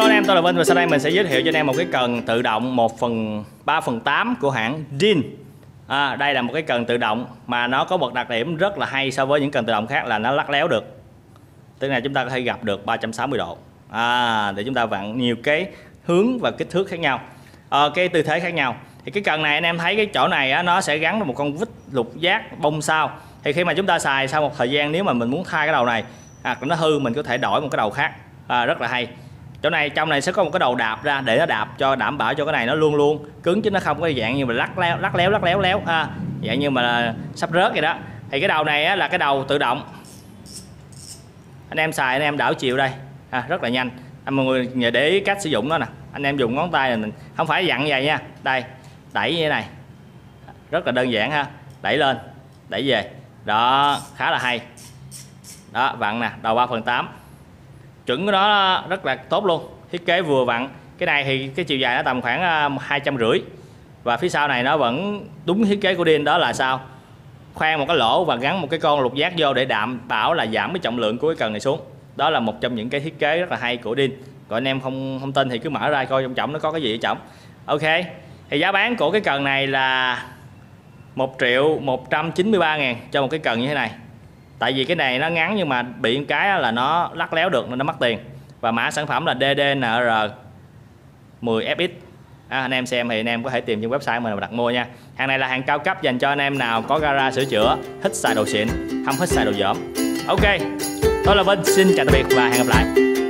Hello anh em, tôi là Vinh và sau đây mình sẽ giới thiệu cho anh em một cái cần tự động 1/3/8 của hãng Dean. Đây là một cái cần tự động mà nó có một đặc điểm rất là hay so với những cần tự động khác là nó lắc léo được. Tức là chúng ta có thể gặp được 360 độ để chúng ta vặn nhiều cái hướng và kích thước khác nhau, cái tư thế khác nhau. Thì cái cần này anh em thấy cái chỗ này á, nó sẽ gắn với một con vít lục giác bông sau. Thì khi mà chúng ta xài sau một thời gian, nếu mà mình muốn thay cái đầu này hoặc nó hư, mình có thể đổi một cái đầu khác. Rất là hay. Chỗ này trong này sẽ có một cái đầu đạp ra để nó đạp cho đảm bảo cho cái này nó luôn luôn cứng, chứ nó không có dạng như mà lắc léo dạng như mà sắp rớt vậy đó. Thì cái đầu này á, là cái đầu tự động. Anh em xài anh em đảo chiều đây rất là nhanh. Mọi người để ý cách sử dụng nó nè, anh em dùng ngón tay là mình không phải dặn vậy nha, đây đẩy như thế này rất là đơn giản ha, đẩy lên đẩy về đó, khá là hay đó. Vặn nè, đầu 3/8 chuẩn của nó rất là tốt luôn, thiết kế vừa vặn. Cái này thì cái chiều dài nó tầm khoảng 250 và phía sau này nó vẫn đúng thiết kế của Dean, đó là sao, khoan một cái lỗ và gắn một cái con lục giác vô để đảm bảo là giảm cái trọng lượng của cái cần này xuống. Đó là một trong những cái thiết kế rất là hay của Dean. Còn anh em không tin thì cứ mở ra coi trong trọng nó có cái gì ở trọng. Ok, thì giá bán của cái cần này là 1.193.000 cho một cái cần như thế này. Tại vì cái này nó ngắn nhưng mà bị một cái là nó lắc léo được nên nó mắc tiền. Và mã sản phẩm là DDNR10FX. Anh em xem thì anh em có thể tìm trên website mình mà đặt mua nha. Hàng này là hàng cao cấp dành cho anh em nào có gara sửa chữa, thích xài đồ xịn, không thích xài đồ dởm. Ok, tôi là Vinh, xin chào tạm biệt và hẹn gặp lại.